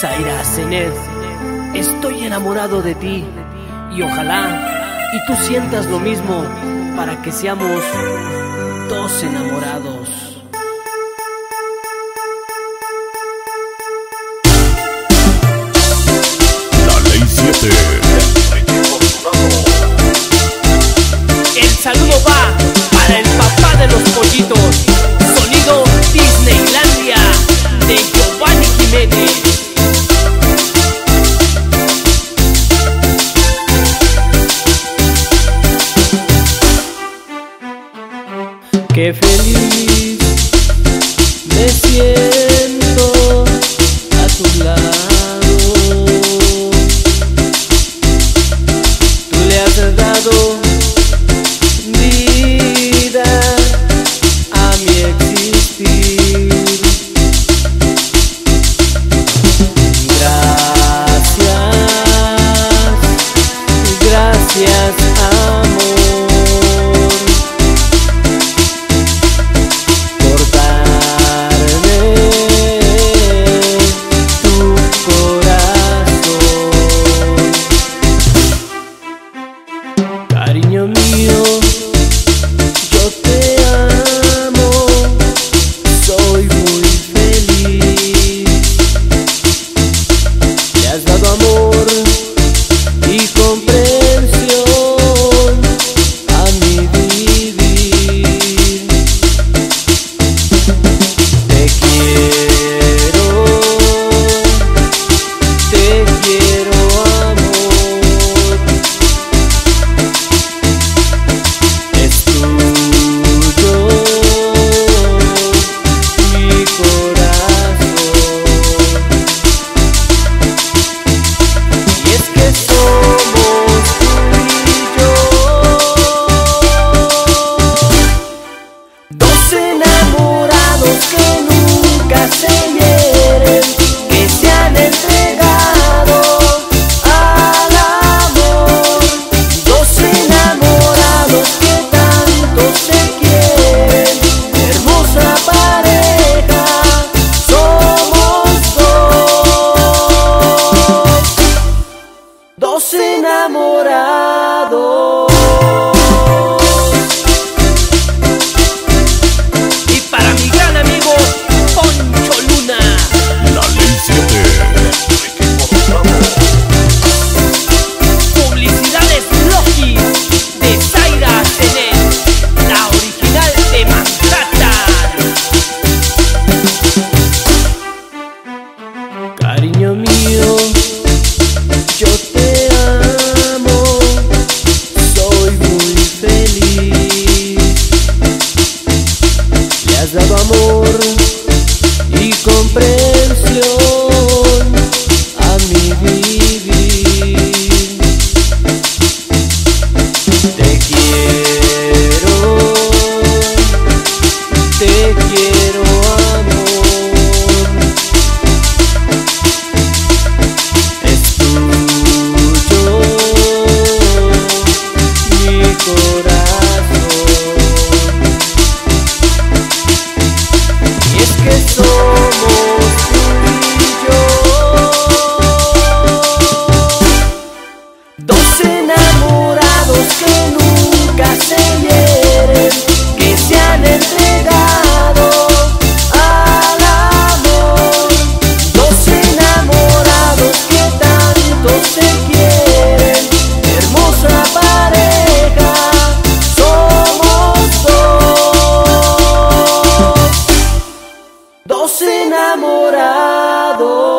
Zaira Zenet, estoy enamorado de ti y ojalá y tú sientas lo mismo para que seamos dos enamorados. La Ley 7. El saludo va para el papá de los pollitos, sonido Disneylandia de Giovanni Jiménez. Qué feliz me siento a tu lado. Tú le has dado vida a mi existir. Gracias, gracias, amor. Cariño mío, yo te amo, soy muy feliz. Le has dado amor y comprensión a mi vivir. Te quiero, amor. Dos enamorados. Y para mi gran amigo Poncho Luna, La Ley 7. Publicidades Loki de Zaira Zenet, la original de Manhattan. Cariño mío, yo te amo, soy muy feliz. Le has dado amor y comprensión a mi vivir. Te quiero, amor. Dos enamorados.